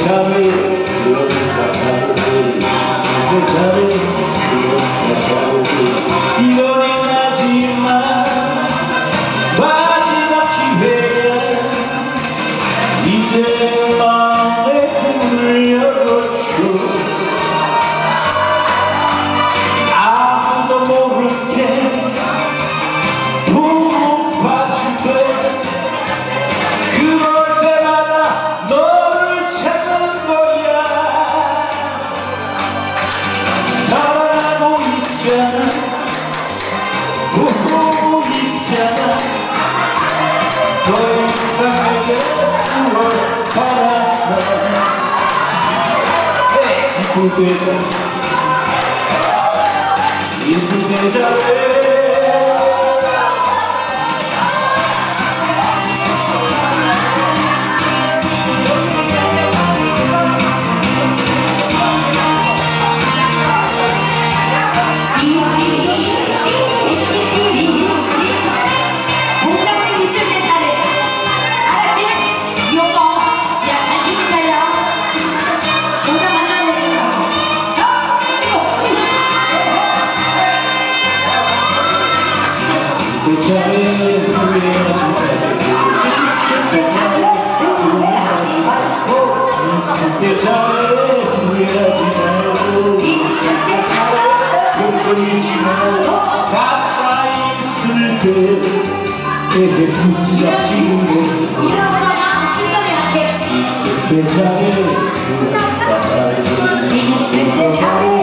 잘해 그런가 잘해 그런가 잘해 이번엔 하지만 마지막 기회야 이제 마음에 문을 열어줘 아무도 모르게 보고 봐줄 때 그럴 때마다 너를 찾는 거야 사랑하고 있잖아 보고 있잖아 더 이상 내게 무얼 바라나 있을 때 잘해 잘해 후회하지 말고 있을 때 잘해 후회하지 말고 흔들리지 말고 가까이 있을 때 내게 붙잡지 못했어 있을 때 잘해 후회하지 말고